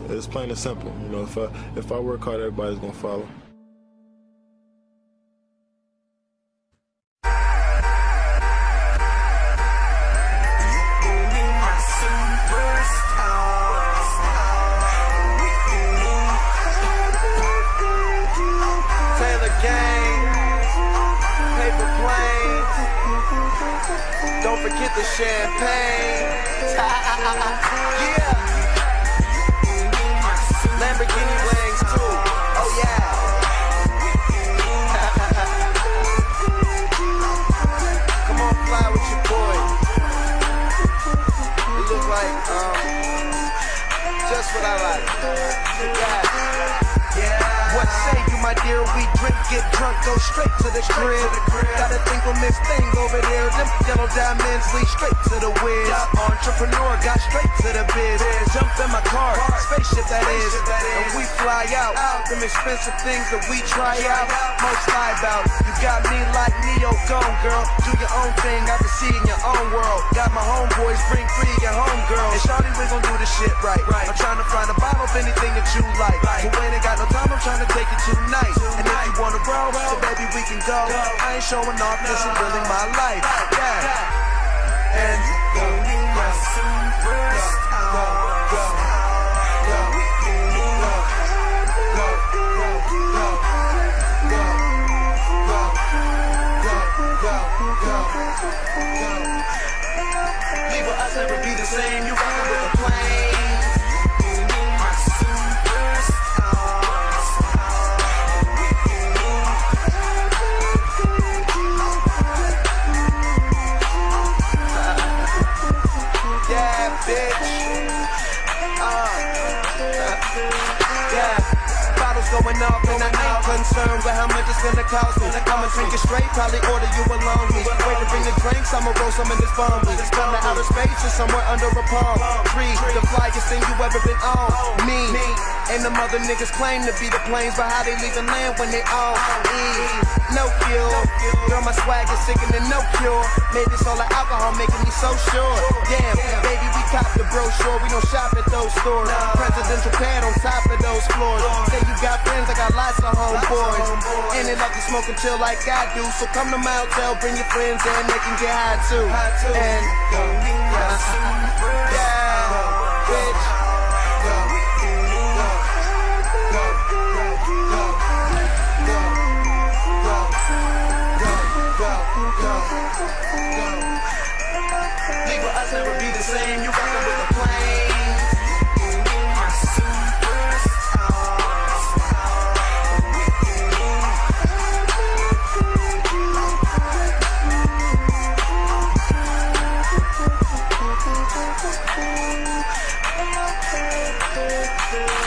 It's plain and simple. You know, if I work hard, everybody's gonna follow. Don't forget the champagne. Yeah. Lamborghini wings too. Oh yeah. Come on, fly with your boy. You look like just what I like. Yeah. What say you, my dear? We drink, get drunk, go straight to the crib. Gotta think we'll miss thing over there. Them yellow diamonds lead straight to the whiz. Entrepreneur got straight to the biz. Jump in my car, spaceship that is. And we fly out. Them expensive things that we try out. Most lie about. You got me like Neo gone, girl. Do your own thing, I can see in your own world. Got my homeboys, bring free your homegirl. And shawty, we gon' do this shit right. I'm trying to find a bottle of anything that you like. But when ain't got no time, I'm trying to take it tonight. And if you wanna roll, so baby, we can go. I ain't showing off, this is really my life. Yeah. And go, my superstar. Go, go, go, go, go. Leave us never be the same. You rockin' with a plane. Going up and I ain't concerned with how much it's gonna cost me. I'ma drink it straight, probably order you alone. Wait to bring the drinks, I'ma roll some in this bomb. Come to outer space or somewhere under a palm tree. The flyest thing you ever been on. Me and the mother niggas claim to be the planes, but how they leave the land when they on E. No fuel, girl, my swag is sicker than no cure. Maybe it's all the alcohol making me so sure. Damn, baby, we cop the brochure. We don't shop at those stores. Presidential pad on top of those floors. Say you got friends, I got lots of homeboys. And they love to smoke and chill like I do. So come to my hotel, bring your friends in, they can get high too. And yeah, bitch. Leave with us, never be the same. You rockin' with the plane. Yeah.